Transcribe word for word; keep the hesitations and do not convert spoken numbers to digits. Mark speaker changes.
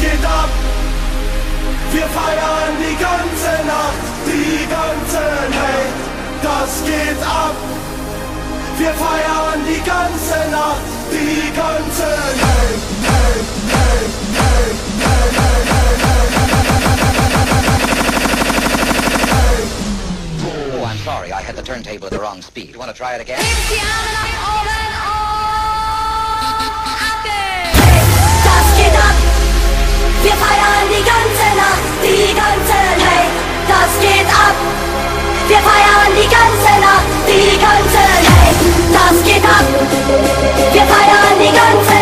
Speaker 1: geht ab. Wir feiern die ganze Nacht, die ganze Nacht, das geht ab. Wir feiern die ganze Nacht, die ganze Nacht, Nacht, Nacht, Nacht, Nacht, Nacht, Nacht.
Speaker 2: Oh, I'm sorry, I had the turntable at the wrong speed. You want to try it again?
Speaker 3: Das geht ab. Wir feiern die ganze Nacht, die ganze Nacht, das geht ab. Wir feiern die ganze Nacht, die ganze Nacht, das geht ab. Wir feiern die ganze